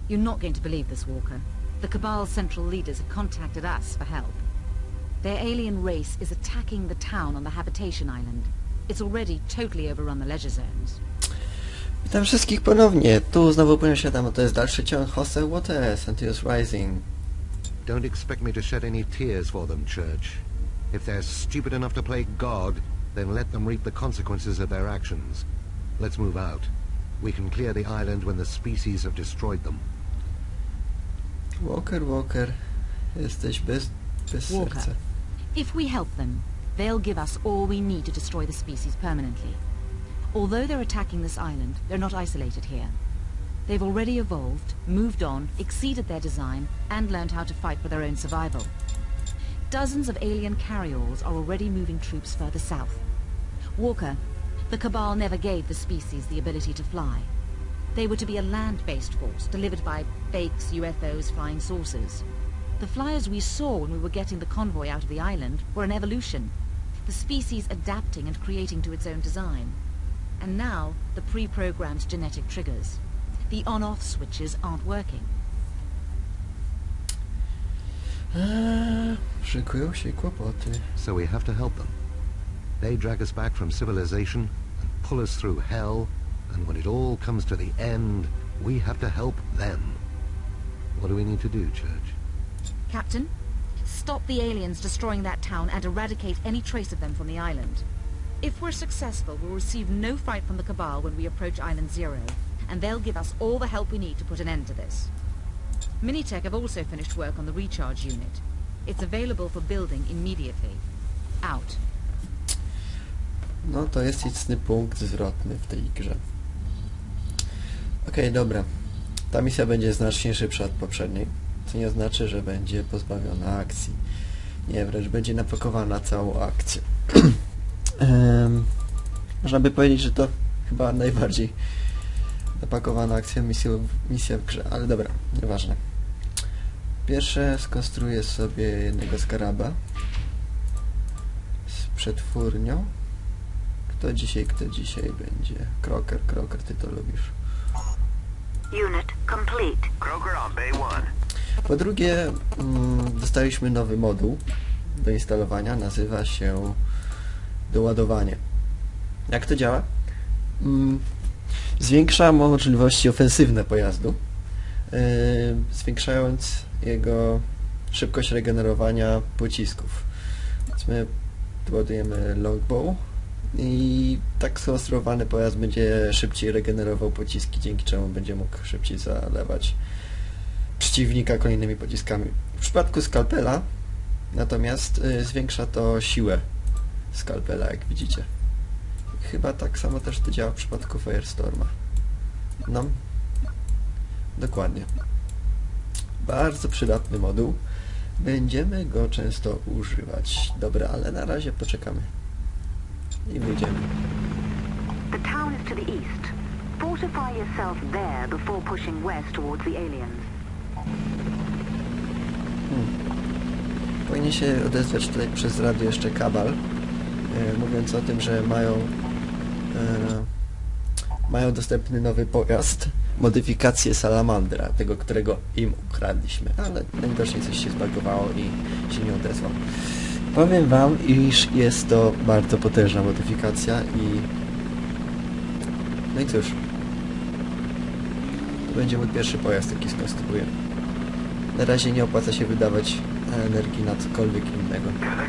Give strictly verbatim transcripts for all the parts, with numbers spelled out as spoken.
You're not going to believe this, Walker. The Cabal's central leaders have contacted us for help. Their alien race is attacking the town on the habitation island. It's already totally overrun the leisure zones. Witam wszystkich ponownie. Tu znowu posiadam, to jest dalszy ciąg Hostile Waters, Antius Rising. Don't expect me to shed any tears for them, Church. If they're stupid enough to play God, then let them reap the consequences of their actions. Let's move out. We can clear the island when the species have destroyed them. Walker, Walker, jesteś bez, bez Walker, serca. if we help them, they'll give us all we need to destroy the species permanently. Although they're attacking this island, they're not isolated here. They've already evolved, moved on, exceeded their design, and learned how to fight for their own survival. Dozens of alien carryalls are already moving troops further south. Walker, the Cabal never gave the species the ability to fly. They were to be a land-based force, delivered by fakes, U F Os, flying saucers. The flyers we saw when we were getting the convoy out of the island were an evolution, the species adapting and creating to its own design. And now, the pre-programmed genetic triggers. The on-off switches aren't working. Eee, szykują się kłopoty. So we have to help them. They drag us back from civilization and pull us through hell, and when it all comes to the end, we have to help them. What do we need to do, Church? Captain, stop the aliens destroying that town and eradicate any trace of them from the island. If we're successful, we'll receive no fight from the Cabal when we approach Island Zero, and they'll give us all the help we need to put an end to this. Minitech have also finished work on the recharge unit. It's available for building immediately. Out. No to jest istny punkt zwrotny w tej grze. Okej, okay, dobra. Ta misja będzie znacznie szybsza od poprzedniej, co nie oznacza, że będzie pozbawiona akcji. Nie, wręcz będzie napakowana całą akcję. um, można by powiedzieć, że to chyba najbardziej napakowana akcja misja, misja w grze, ale dobra, nieważne. Pierwsze skonstruuję sobie jednego skaraba z przetwórnią. Kto dzisiaj, kto dzisiaj będzie? Croker, Croker, ty to lubisz. Unit complete. Croker on Bay one. Po drugie, mm, dostaliśmy nowy moduł do instalowania, nazywa się doładowanie. Jak to działa? Mm, zwiększa możliwości ofensywne pojazdu, yy, zwiększając jego szybkość regenerowania pocisków. Więc my doładujemy longbow i tak skonstruowany pojazd będzie szybciej regenerował pociski, dzięki czemu będzie mógł szybciej zalewać przeciwnika kolejnymi pociskami. W przypadku skalpela natomiast y, zwiększa to siłę skalpela, jak widzicie. Chyba tak samo też to działa w przypadku Firestorma. No, dokładnie. Bardzo przydatny moduł. Będziemy go często używać. Dobra, ale na razie poczekamy. I wyjdziemy. The town is to the east. Fortify yourself there before pushing west towards the aliens. Hmm. Powinien się odezwać tutaj przez radio jeszcze Cabal, e, mówiąc o tym, że mają e, mają dostępny nowy pojazd, modyfikację Salamandra, tego, którego im ukradliśmy, ale najwidoczniej coś się zbagowało i się nie odezwał. Powiem wam, iż jest to bardzo potężna modyfikacja i no i cóż, to będzie mój pierwszy pojazd, jaki skonstruuję. Na razie nie opłaca się wydawać energii na cokolwiek innego.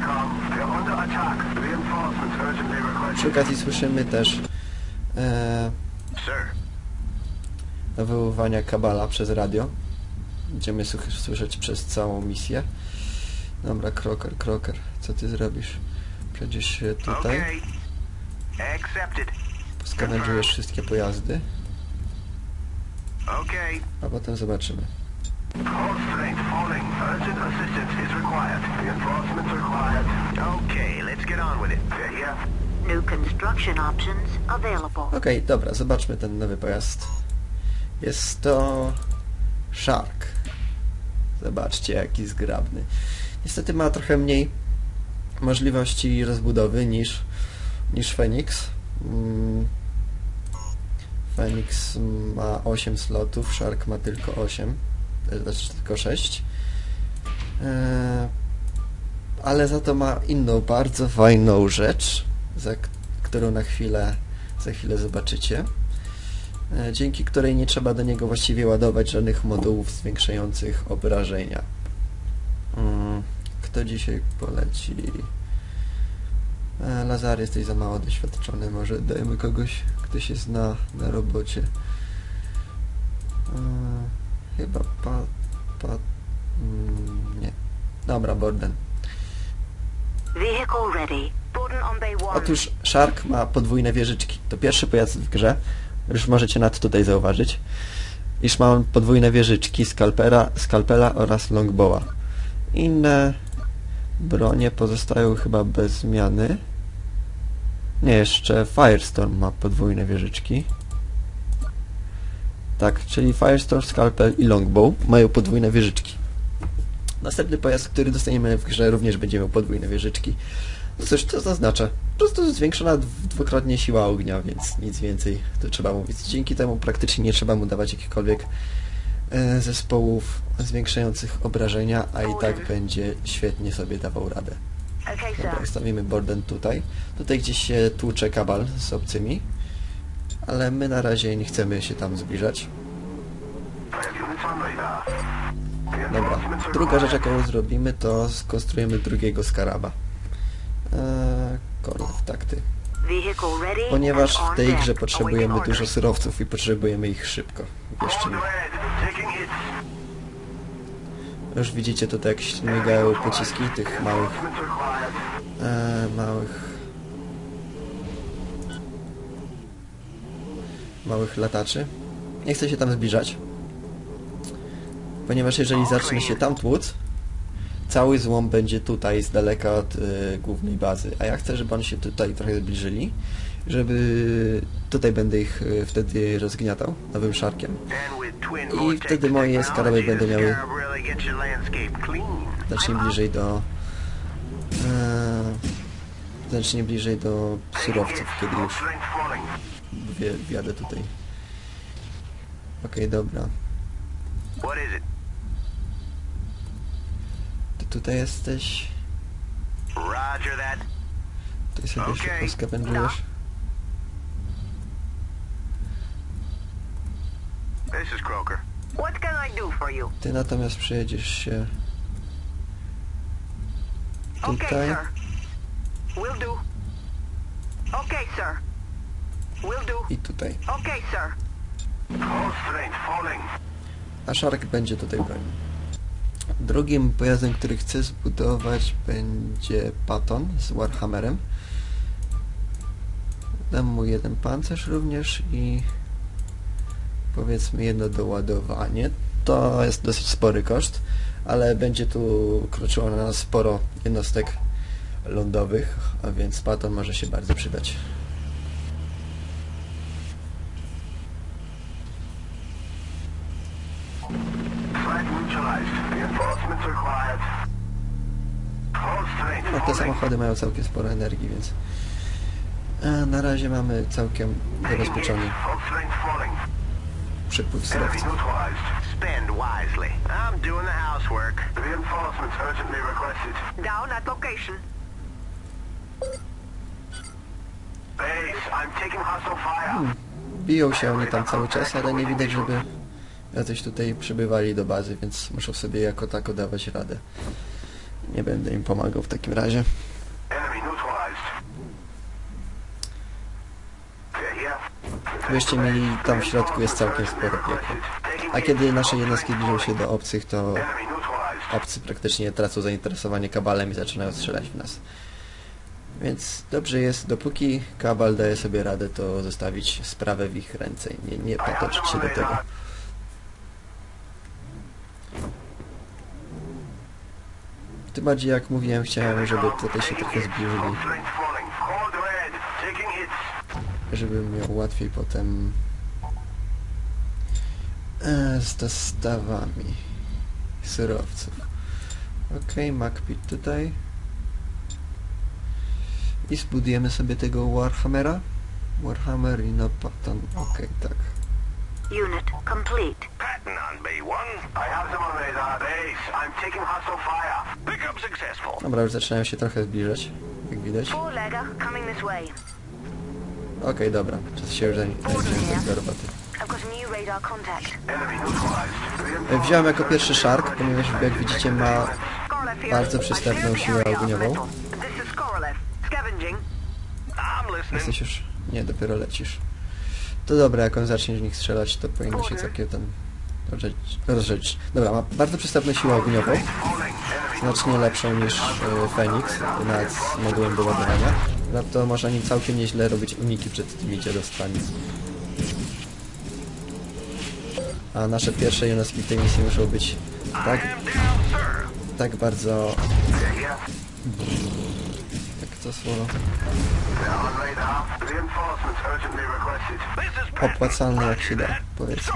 Przy okazji słyszymy też e, nawoływania Cabala przez radio. Będziemy słyszeć przez całą misję. Dobra, Croker, Croker, co ty zrobisz? Przejdziesz się tutaj. Poskawędżujesz wszystkie pojazdy. A potem zobaczymy. Okej, okay, dobra, zobaczmy ten nowy pojazd. Jest to Shark. Zobaczcie, jaki zgrabny. Niestety ma trochę mniej możliwości rozbudowy niż, niż Phoenix. Phoenix ma osiem slotów, Shark ma tylko osiem, znaczy tylko sześć. Eee, ale za to ma inną bardzo fajną rzecz, za którą na chwilę, za chwilę zobaczycie, eee, dzięki której nie trzeba do niego właściwie ładować żadnych modułów zwiększających obrażenia. Hmm, kto dzisiaj poleci? Eee, Lazar, jesteś za mało doświadczony, może dajmy kogoś, kto się zna na robocie. Eee, chyba pa... pa mm, nie. Dobra, Borden. Vehicle ready. Borden on bay one. Otóż Shark ma podwójne wieżyczki. To pierwszy pojazd w grze. Już możecie nad tutaj zauważyć, iż ma on podwójne wieżyczki, skalpera, skalpela oraz longbowa. Inne bronie pozostają chyba bez zmiany. Nie, jeszcze Firestorm ma podwójne wieżyczki. Tak, czyli Firestorm, Skalpel i Longbow mają podwójne wieżyczki. Następny pojazd, który dostaniemy w grze, również będzie miał podwójne wieżyczki. No cóż to zaznacza? Po prostu zwiększona dwukrotnie siła ognia, więc nic więcej to trzeba mówić. Dzięki temu praktycznie nie trzeba mu dawać jakichkolwiek e, zespołów zwiększających obrażenia, a i tak będzie świetnie sobie dawał radę. Okay, Dobra, sir. stawimy Borden tutaj. Tutaj gdzieś się tłucze Kabal z obcymi, ale my na razie nie chcemy się tam zbliżać. Dobra, druga rzecz jaką zrobimy, to skonstruujemy drugiego skaraba. Eee, Korlew, tak ty. Vehicle ready. Ponieważ and on w tej deck. grze Awaiting potrzebujemy orders. dużo surowców i potrzebujemy ich szybko. Wierzcie mi. Już widzicie tutaj jak śmigają pociski tych małych e, małych małych lataczy. Nie chcę się tam zbliżać, ponieważ jeżeli zacznie się tam tłuc, cały złom będzie tutaj z daleka od y, głównej bazy, a ja chcę, żeby oni się tutaj trochę zbliżyli, żeby tutaj będę ich y, wtedy rozgniatał nowym Sharkiem. I wtedy moje skaraby będą miały znacznie bliżej do e, znacznie bliżej do surowców, kiedy już wje, wjadę tutaj. Okej, okay, dobra. Ty tutaj jesteś. Ty sobie Okay. szybko skapędujesz. This is Croker. What can I do for you? Ty natomiast przejedziesz się Okay, tutaj. sir. Will do. Okay, sir. Will do. I tutaj. Okay, sir. A Shark będzie tutaj bronił. Drugim pojazdem, który chcę zbudować, będzie Patton z Warhammerem. Dam mu jeden pancerz również i powiedzmy jedno doładowanie. To jest dosyć spory koszt, ale będzie tu kroczyło na nas sporo jednostek lądowych, a więc Patton może się bardzo przydać. No, te samochody mają całkiem sporo energii, więc e, na razie mamy całkiem zabezpieczony przepływ surowców. Spend wisely. I'm doing the housework. Reinforcements urgently requested. Down at location. Base, I'm taking hostile fire. Hmm. Biją się oni tam cały czas, ale nie widać, żeby jacyś tutaj przybywali do bazy, więc muszą sobie jako tako dawać radę. Nie będę im pomagał w takim razie. Wierzcie mi, tam w środku jest całkiem sporo piekła. A kiedy nasze jednostki zbliżą się do obcych, to obcy praktycznie tracą zainteresowanie Kabalem i zaczynają strzelać w nas. Więc dobrze jest, dopóki Kabal daje sobie radę, to zostawić sprawę w ich ręce i nie, nie patoczyć się do tego. Tym bardziej, jak mówiłem, chciałem, żeby tutaj się trochę zbliżyli, żebym miał łatwiej potem e, z dostawami surowców. Okej, okay, Macpit tutaj. I zbudujemy sobie tego Warhammera. Warhammer i no Patton. Okej, okay, tak. Unit complete. Patton on B one. I have them on radar base. I'm taking hostile fire. Pickup successful. Dobra, już zaczynają się trochę zbliżać, jak widać. Four legger coming this way. Okej, okay, dobra. Czas się już zająć do roboty. I've got a new radar contact. Enemy neutralized. Wziąłem jako pierwszy Shark, ponieważ jak widzicie ma bardzo przystępną siłę ogniową. This is Korolev. Scavenging. I'm listening. Jesteś już... Nie, dopiero lecisz. To dobra, jak on zacznie w nich strzelać, to powinno się całkiem ten... rozrzeć. Dobra, ma bardzo przystępną siłę ogniową. Znacznie lepszą niż e, Phoenix, nawet z modułem do ładowania. No to można nim całkiem nieźle robić uniki przed tymi dziadostwami. A nasze pierwsze jednostki w tej misji muszą być tak... tak bardzo... jak to słowo... opłacalne jak się da, powiedzmy.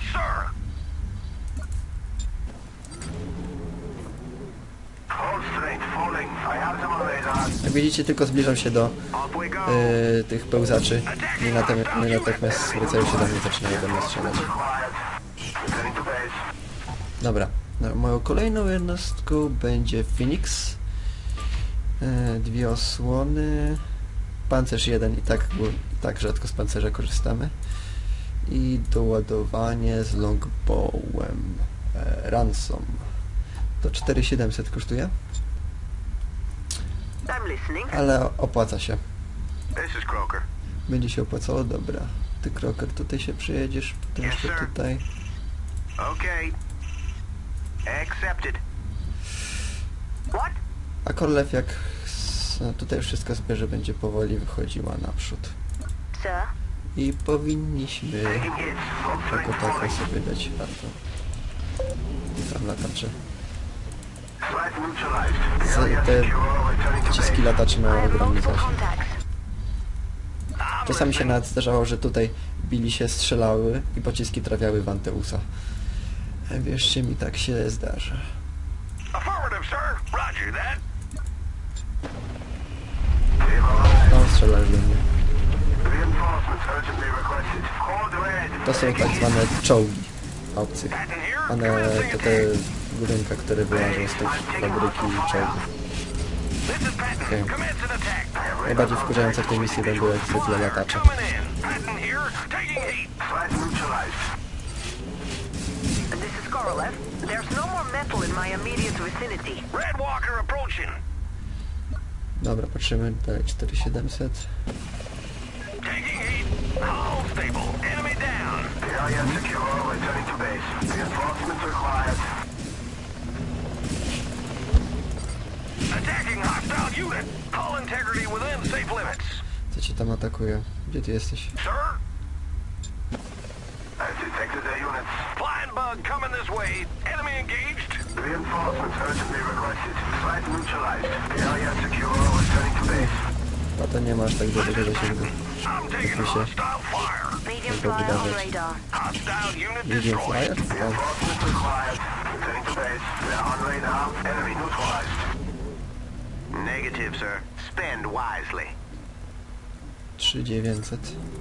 Jak widzicie, tylko zbliżam się do yy, tych pełzaczy i natychmiast zwracają się do mnie, zaczynają do mnie strzelać. Dobra, no, moją kolejną jednostką będzie Phoenix. Yy, dwie osłony. Pancerz jeden i tak, bo, i tak rzadko z pancerza korzystamy. I doładowanie z longbowem. E, ransom. To cztery tysiące siedemset kosztuje. Ale opłaca się. This is Croker. Będzie się opłacało, dobra. Ty, Croker, tutaj się przyjedziesz, potem jeszcze tutaj. Okay. Accepted. What? A Korolev jak no, tutaj wszystko zbierze, będzie powoli wychodziła naprzód. Sir? I powinniśmy jako tako sobie dać warto. Tam latacze. Z, te pociski lataczy mają ogromny zasięg. Czasami się nawet zdarzało, że tutaj bili się, strzelały i pociski trafiały w Anteusa. Wierzcie mi, tak się zdarza. No, strzelasz do mnie. To są tak zwane czołgi obcych. One to te budynki, które wyłażą z tych fabryki czołgów. Okay. Najbardziej wkurzające w tej misji będą jak zwykle latacze. Dobra, patrzymy dalej, cztery tysiące siedemset. Co cię tam atakuje? Gdzie ty jesteś? Flying bug coming this way. Enemy engaged. Reinforcements urgently requested. Flight neutralized. Area secure. Returning to base. A to nie masz tak dużego zasięgu. I'm taking Jak mi się hostile fire. Medium tego flyer on wydawać. radar. Hostile unit Medium destroyed. flyer? O, Reinforcements required. Returning to base. They're on radar. Enemy neutralized. Negative, sir. Spend wisely. trzy tysiące dziewięćset.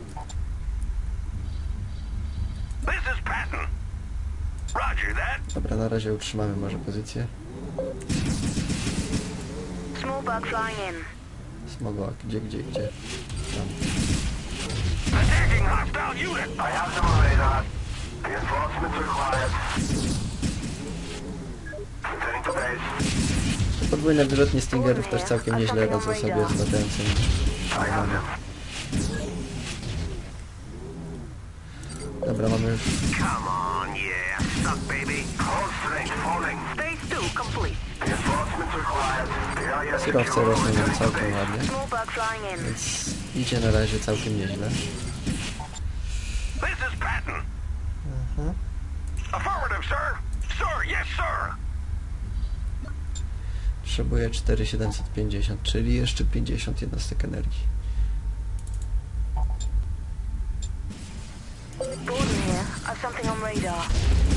This is Patton. Roger that. Dobra, na razie utrzymamy może pozycję. Small bug flying in. Smogła, gdzie, gdzie, gdzie? Tam. Attacking hostile unit. I have them on radar. Reinforcements required. Returning to base. Podwójne wyrzutnie Stingerów też całkiem nieźle radzą sobie z latającymi szalami. Dobra, mamy już... Come on, yeah. Stuck, baby. Hold strength falling. Phase two complete. Reinforcements required. Area Surowce secure. rosną nam Returning to całkiem base. ładnie, Small bug flying in. więc idzie na razie całkiem nieźle. This is Patton. Aha. Affirmative, sir. Sir, yes, sir. Potrzebuję cztery tysiące siedemset pięćdziesiąt, czyli jeszcze pięćdziesiąt jednostek energii. Gordon here. I've something on radar.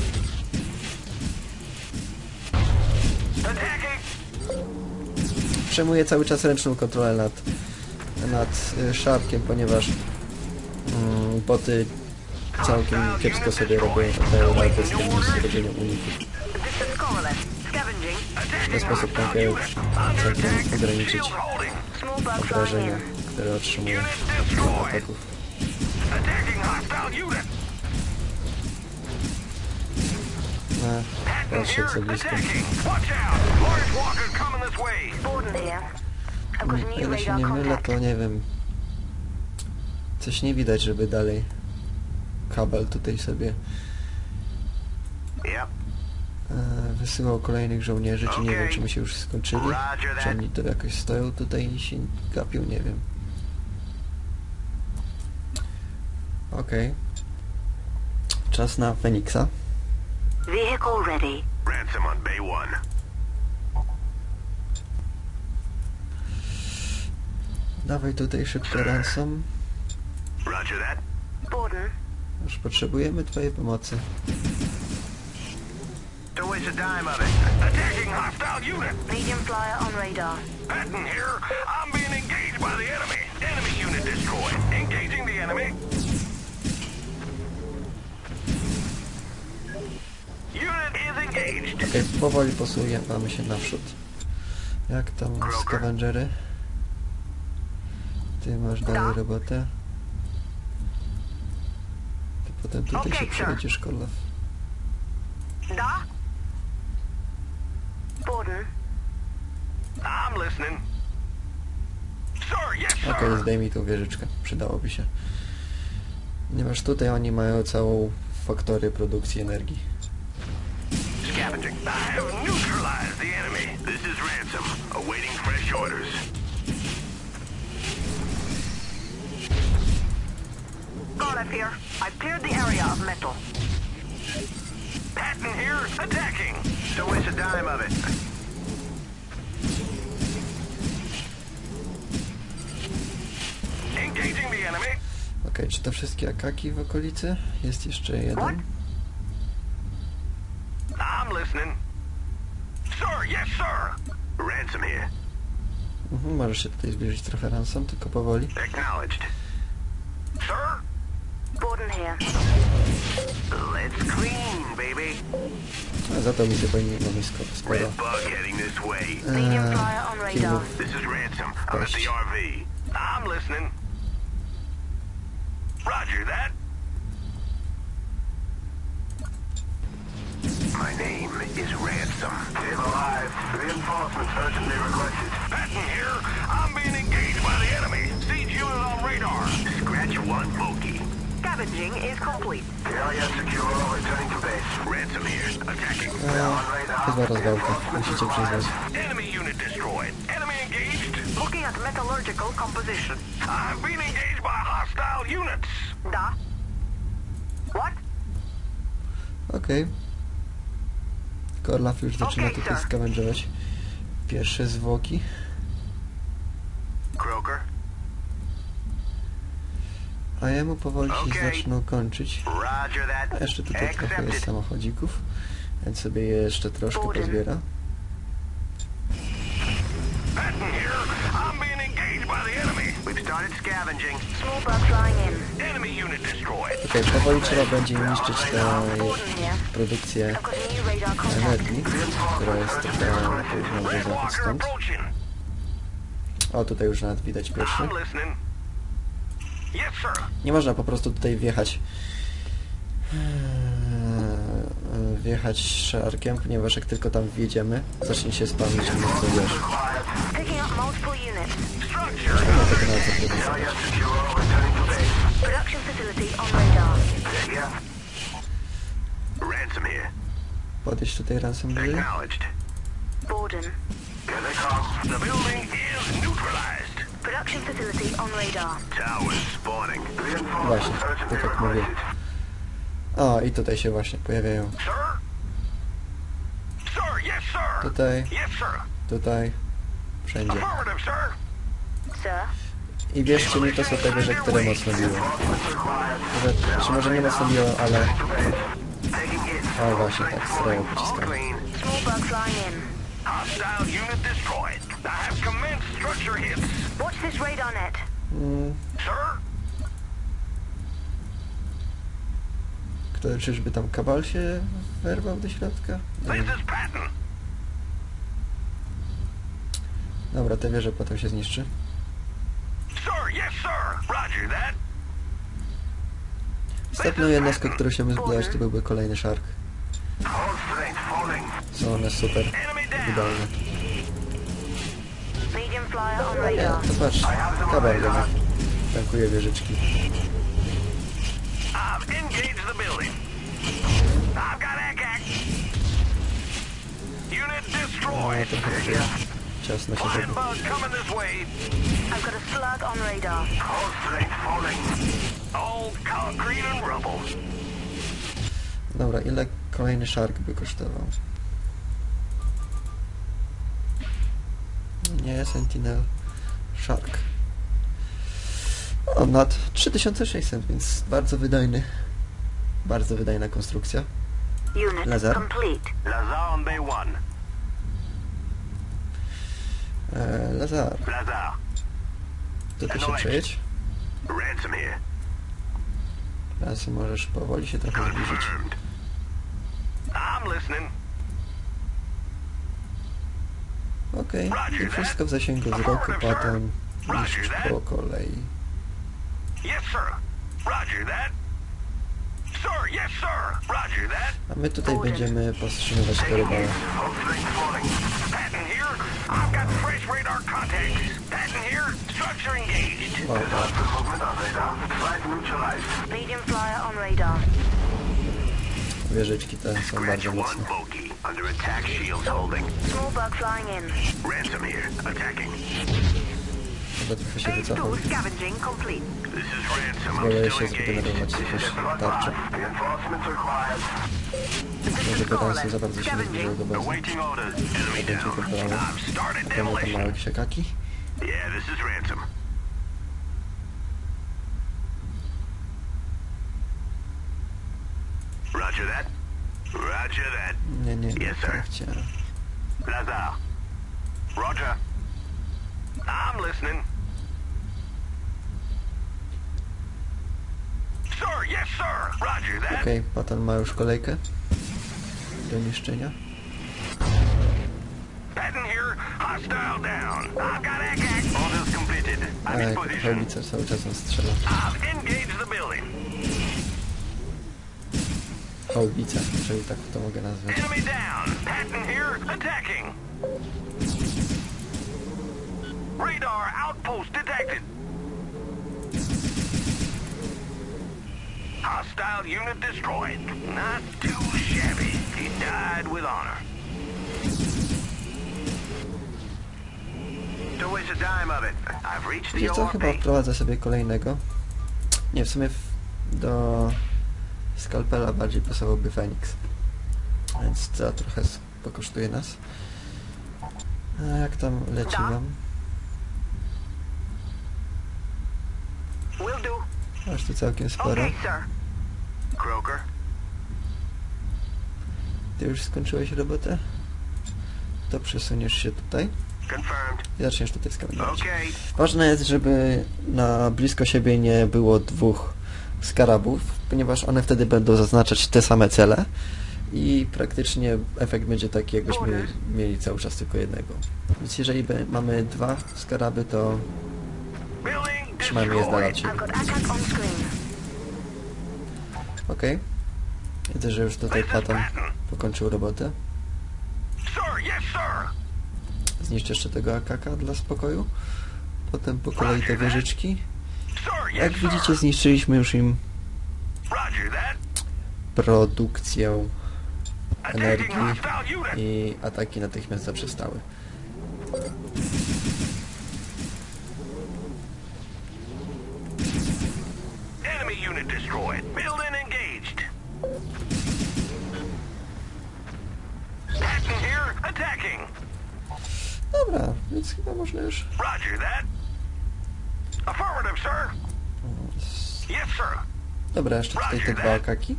Attacking. Przejmuję cały czas ręczną kontrolę nad, nad y, Sharkiem, ponieważ mm, boty całkiem kiepsko sobie robią radę z tym zrobieniem uników. This is Scarlet. Scavenging. W ten sposób mogę całkiem ograniczyć Small bugs flying obrażenia, in. które otrzymuję od ataków. Attacking hostile unit. No, podszedł za blisko. Attacking. Watch out. Large walker coming this way. Borden here. I've got a O new ile się radar nie mylę, contact. to nie wiem. Coś nie widać, żeby dalej kabel tutaj sobie Yep. e, wysyłał kolejnych żołnierzy, czy nie wiem, czy my się już skończyli, czy oni to jakoś stoją tutaj i się gapią, nie wiem. Okej. Czas na Feniksa. Vehicle ready. Ransom on Bay one. Dawaj tutaj szybko ransom. Roger that. Borden. Już potrzebujemy twojej pomocy. Don't waste a dime of it. Attacking hostile unit. Medium flyer on radar. Patton here. I'm being engaged by the enemy. Enemy unit destroyed. Engaging the enemy. Unit is engaged. Okej, powoli posujemy się naprzód. Jak tam scavengery? Ty masz dalej robotę. Ty potem tutaj Okej, się sir. przejedziesz, Korlaw. Da? Borden. I'm listening. Sir, yes, sir. Okej, zdejmij tą wieżyczkę. Przydałoby się. Ponieważ tutaj oni mają całą faktorię produkcji energii. Scavenging. I have neutralized the enemy. This is Ransom, awaiting fresh orders. Scarlet here. I've cleared the area of metal. Patton here. Attacking. Don't waste a dime of it. Engaging the enemy. Okej, czy to wszystkie akaki w okolicy? Jest jeszcze jeden. I'm listening. Sir, yes, sir. Ransom here. Mhm, możesz się tutaj zbliżyć trochę ransom, tylko powoli. Acknowledged. Sir? Borden here. Let's clean, baby. A za to mi się powinien mamy sporo. Red bug heading this way. Medium flyer on Eee, radar. killów. This is Ransom. I'm at the R V. I'm listening. Roger that. My name is Ransom. Stay alive. Reinforcements urgently requested. Patton here. I'm being engaged by the enemy. Siege unit on radar. Scratch one bogey. Scavenging is complete. The area secure. Returning to base. Ransom here. Attacking. Now on radar. Chyba rozwałka, musicie przyznać. Enemy unit destroyed. Enemy engaged. Looking at metallurgical composition. I've been engaged by hostile units. Da? What? Okej. Korlaw już zaczyna Okej, tutaj sir. scavengerować pierwsze zwłoki. Croker. A jemu powoli się Okej. zaczną kończyć. Roger A that. jeszcze tutaj trochę jest Accepted. samochodzików, więc sobie je jeszcze troszkę Borden. pozbiera. Patton here. I'm being engaged by the enemy. We've started scavenging. Small bug flying in. Enemy unit destroyed. Okej, powoli trzeba będzie niszczyć tę Borden here. produkcję I've got a new radar contact. energii, która jest taka na południowy Red zachód walker stąd. approaching. O, tutaj już nawet widać pierwszy. I'm listening. Yes, sir. Nie można po prostu tutaj wjechać eee, wjechać szarkiem, ponieważ jak tylko tam wjedziemy, zacznie się spamić i nic nie wiesz. Picking up multiple units. Structure. Nie ma tego na co próbować. Area secure. Returning to base. Production facility on radar. Yeah. Ransom here. Podejść tutaj razem bliżej. Acknowledged. Borden. Here they come. The building is neutralized. Production facility on radar. Towers spawning. Właśnie, Reinforcements tak urgently jak mówię. requested. O, i tutaj się właśnie pojawiają. Sir? Sir, yes, sir. Tutaj, Yes, sir. tutaj, wszędzie. Affirmative, sir. Sir? I wierzcie mi, to są te wieże, które mocno biło. Może, czy może nie mocno biło, ale... Taking hits. O, właśnie, tak, stroją All pociskami. clean. Small bug flying in. Hostile unit destroyed. I have commenced structure hits. Watch this radar net. Mm, Sir? Kto, czyżby tam Kabal się wyrwał do środka? Nie wiem. This is Patton. Dobra, te wieże potem się zniszczy. Sir, yes, sir. Roger that. Ostatnią jednostką, którą się zbudować, to byłby kolejny Shark. Hold strength falling. Są one super Enemy down. wydolne. Medium flyer on Nie, radar. to patrz, Kabal jednak tankuje wieżyczki. I've engaged the building. I've got A C A C. Unit No, destroyed. trochę tutaj ciasno się Flying zrobi. bug coming this way. I've got a slug on radar. Hold strength falling. All concrete and rubble. Dobra, ile kolejny Shark by kosztował? Nie, Sentinel. Shark. O, nad trzy tysiące sześćset, więc bardzo wydajny. Bardzo wydajna konstrukcja. Unit Lazar. complete. Lazar on Bay one. Eee, Lazar, Lazar. to ty się przejedź. Ransom here. Teraz możesz powoli się trochę zbliżyć. Confirmed. I'm listening. Okej, i wszystko w zasięgu wzroku, potem niszcz po kolei. Yes, sir. Roger that. Sir, yes, sir. Roger that. A my tutaj będziemy powstrzymywać te rybale. Hold strength falling. Patton here. I've got fresh radar contacts. Patton here. Structure engaged. O, o, Movement on radar. Flight neutralized. Medium flyer on radar. wieżyczki te są bardzo mocne. bogey. Under attack, shields holding. Small bug flying in. Ransom here. Attacking. Chyba trochę się Phase wycofał. two scavenging complete. This is Ransom. I'm Próbuję still się engaged. zregenerować jakieś tarcze. Reinforcements required. Może Beransu za bardzo się nie zbliżył do bazy. Awaiting orders. Enemy Będzie down. kontrolował. I've started Na pewno tam demolition. małe krzakaki. Yeah, this is Ransom. Roger that. Roger that. Nie, nie, nie, Yes, sir. tak chciałem. Lazar. Roger. I'm listening. Sir, yes, sir. Roger that. Okej, Patton ma już kolejkę do niszczenia. Patton here. Hostile down. I've got A C A C. Orders completed. I'm A in jak position. haubica cały czas on strzela. I've engaged the building. Haubica, jeżeli tak to mogę nazwać. Enemy down. Patton here. Attacking. Radar outpost detected. Hostile unit destroyed. Not too shabby. He died with honor. Don't waste a dime of it. I've reached the Wiecie co? O R Chyba P. wprowadzę sobie kolejnego. Nie, w sumie w, do skalpela bardziej pasowałby Feniks. Więc to trochę s- pokosztuje nas. A jak tam leci nam? Will do. Aż tu całkiem sporo. Okay, sir. Croker. Ty już skończyłeś robotę? To przesuniesz się tutaj Confirmed. i zaczniesz tutaj skanować. Okay. Ważne jest, żeby na blisko siebie nie było dwóch skarabów, ponieważ one wtedy będą zaznaczać te same cele i praktycznie efekt będzie taki, jakbyśmy mieli cały czas tylko jednego. Więc jeżeli be- mamy dwa skaraby, to Building trzymajmy je z dala od destroyed. siebie. I've got A C A C on screen. Ok. Widzę, że już tutaj Patton pokończył robotę. Sir, yes, sir. Zniszczę jeszcze tego A K K dla spokoju. Potem po kolei te wieżyczki. Sir, Jak yes, widzicie, sir. zniszczyliśmy już im Roger that. produkcję Attacking energii hostile unit. i ataki natychmiast zaprzestały. Enemy unit destroyed. Building engaged. Patton here. Attacking. Dobra, więc chyba można już... Roger that. Affirmative, sir. Yes, sir. Dobra, jeszcze tutaj te dwa akaki.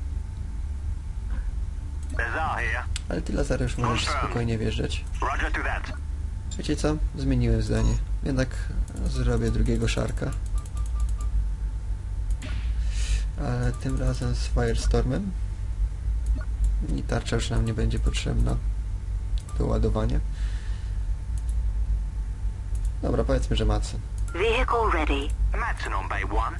Lazar here. Ale ty, Lazar, już możesz spokojnie wjeżdżać. Roger to that. Wiecie co? Zmieniłem zdanie. Jednak zrobię drugiego szarka. ale tym razem z Firestormem. I tarcza już nam nie będzie potrzebna do ładowania. Dobra, powiedzmy, że Madsen. Vehicle ready. Madsen on bay one.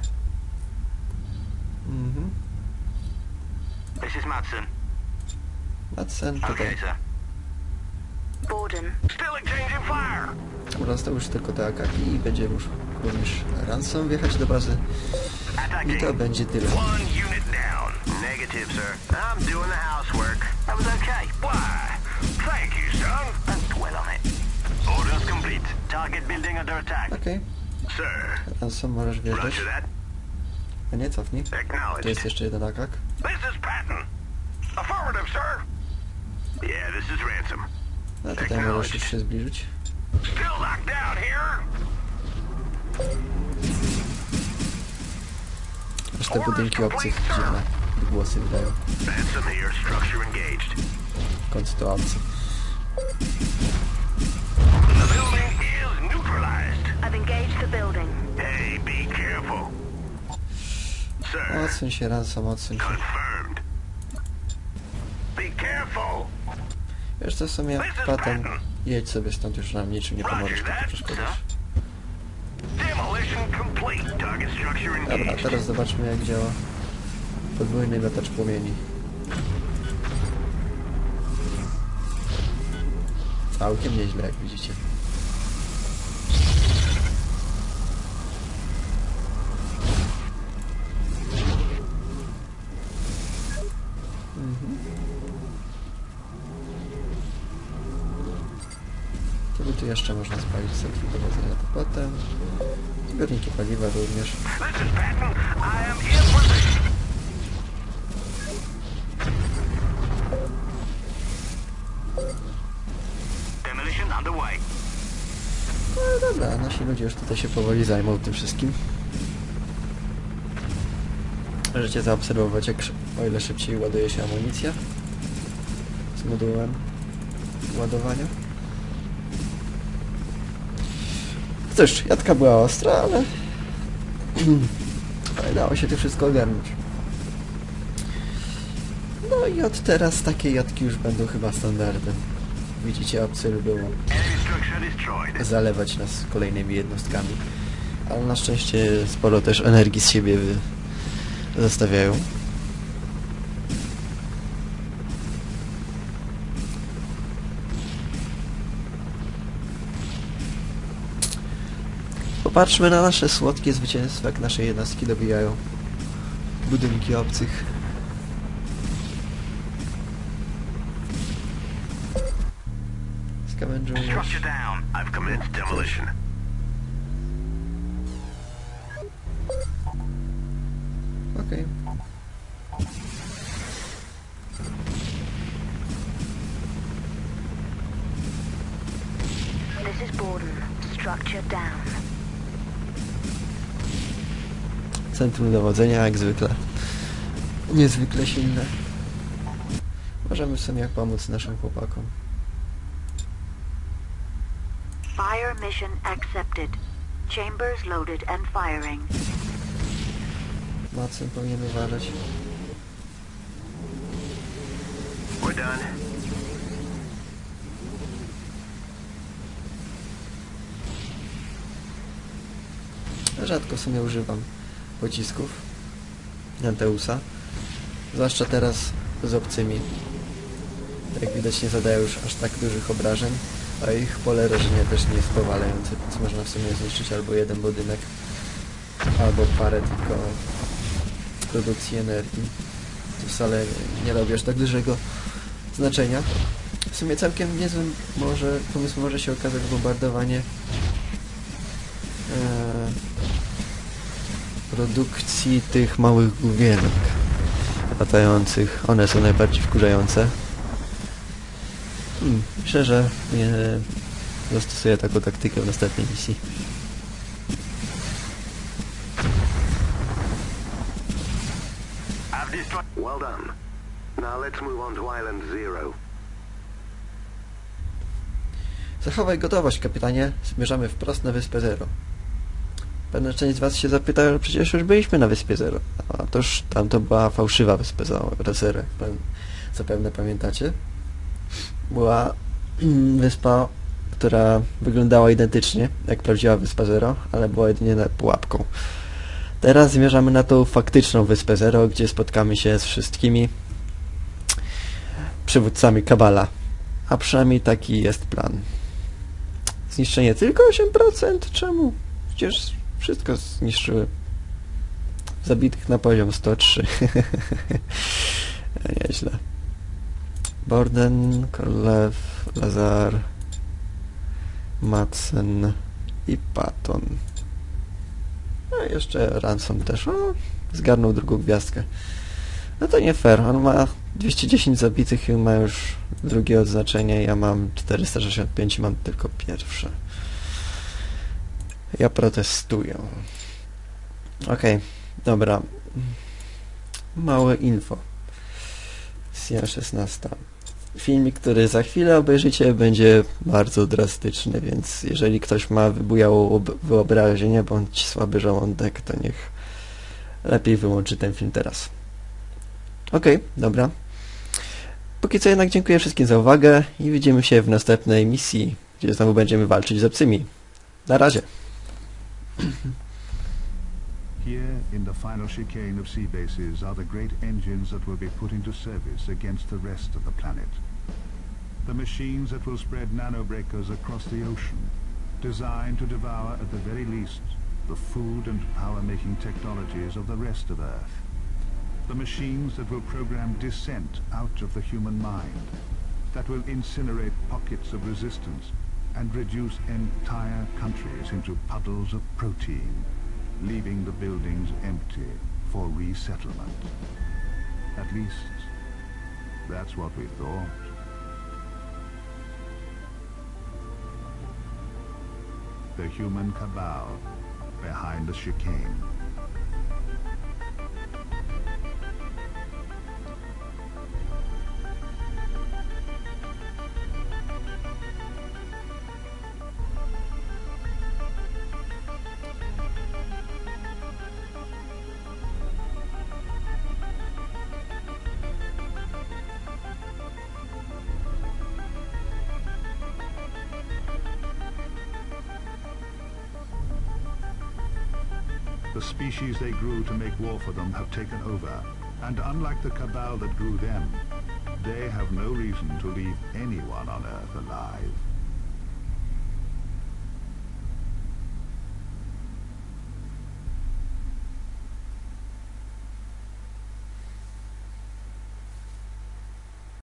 Mhm. This is Madsen. Madsen Okay, tutaj. sir. Borden. Still exchanging fire. Dobra, zostały już tylko te akaki i będzie już również Ransom wjechać do bazy. I to będzie tyle. One unit down. Negative, sir. I'm doing the housework. That was okay. Why? Thank you, son. Don't dwell on it. Orders complete. Target building under attack. Okej, Sir. Ransom, możesz wjeżdżać. Roger that. A nie, cofnij. Tu Acknowledged. jest jeszcze jeden akak. This is Patton. Affirmative, sir. Yeah, this is Ransom. A tutaj możesz już się zbliżyć. Still locked down here. Aż te budynki obcych dziwne głosy wydają. Ransom here. Structure engaged. W końcu to obcy. The building is neutralized. I've engaged the building. Hey, be careful. Sir, Odsuń się, Ransom, odsuń się. confirmed. Be careful. Wiesz co, w sumie Patton, jedź sobie stąd, już nam niczym nie pomożesz, tylko przeszkodzisz. Demolition complete. Target structure Dobra, engaged. teraz zobaczmy, jak działa podwójny miotacz płomieni. Całkiem nieźle, jak widzicie. Mhm. Co by tu jeszcze można spalić? Centrum dowodzenia to potem. Zbiorniki paliwa również. This is Patton. I am in position. Demolition underway. No dobra, nasi ludzie już tutaj się powoli zajmą tym wszystkim. Możecie zaobserwować, jak szy- o ile szybciej ładuje się amunicja z modułem ładowania. Cóż, jadka była ostra, ale ale dało się to wszystko ogarnąć. No i od teraz takie jadki już będą chyba standardem. Widzicie, obcy lubią Enemy structure destroyed. zalewać nas kolejnymi jednostkami, ale na szczęście sporo też energii z siebie wy... zostawiają. Popatrzmy na nasze słodkie zwycięstwa, jak nasze jednostki dobijają budynki obcych. Scavengers. Structure down. I've commenced demolition. Okej. This is Borden. Structure down. Centrum dowodzenia, jak zwykle. Niezwykle silne. Możemy w sumie jak pomóc naszym chłopakom. Fire mission accepted. Chambers loaded and firing. Madsen powinien uważać. We're done. Rzadko w sumie używam pocisków Anteusa. Zwłaszcza teraz z obcymi. Jak widać, nie zadają już aż tak dużych obrażeń, a ich pole rażenia też nie jest powalające, więc można w sumie zniszczyć albo jeden budynek, albo parę tylko produkcji energii. To wcale nie robi aż tak dużego znaczenia. W sumie całkiem niezłym może, pomysł może się okazać bombardowanie e, produkcji tych małych główienek latających. One są najbardziej wkurzające. Hmm, myślę, że nie zastosuję taką taktykę w następnej misji. I've destroyed. Well done. Now let's move on to Island Zero. Zachowaj gotowość, kapitanie. Zmierzamy wprost na wyspę Zero. Pewna część z was się zapyta, że przecież już byliśmy na Wyspie Zero. A toż tam to była fałszywa Wyspa Zero, jak zapewne pamiętacie. Była wyspa, która wyglądała identycznie jak prawdziwa Wyspa Zero, ale była jedynie pułapką. Teraz zmierzamy na tą faktyczną Wyspę Zero, gdzie spotkamy się z wszystkimi przywódcami Kabala. A przynajmniej taki jest plan. Zniszczenie tylko osiem procent? Czemu? Przecież wszystko zniszczyły. Zabitych na poziom sto trzy. Nieźle. Borden, Korlew, Lazar, Madsen i Patton. No i jeszcze Ransom też. O, zgarnął drugą gwiazdkę. No to nie fair. On ma dwieście dziesięć zabitych i ma już drugie odznaczenie. Ja mam czterysta sześćdziesiąt pięć i mam tylko pierwsze. Ja protestuję. Okej, okay, dobra. Małe info. Sierra szesnaście. Filmik, który za chwilę obejrzycie, będzie bardzo drastyczny, więc jeżeli ktoś ma wybujałą wyobraźnię bądź słaby żołądek, to niech lepiej wyłączy ten film teraz. Okej, okay, dobra. Póki co jednak dziękuję wszystkim za uwagę i widzimy się w następnej misji, gdzie znowu będziemy walczyć z obcymi. Na razie. Here, in the final chicane of sea bases, are the great engines that will be put into service against the rest of the planet. The machines that will spread nanobreakers across the ocean, designed to devour, at the very least, the food and power-making technologies of the rest of Earth. The machines that will program dissent out of the human mind, that will incinerate pockets of resistance and reduce entire countries into puddles of protein, leaving the buildings empty for resettlement. At least, that's what we thought. The human cabal behind the chicane. The species they grew to make war for them have taken over, and unlike the cabal that grew them, they have no reason to leave anyone on Earth alive.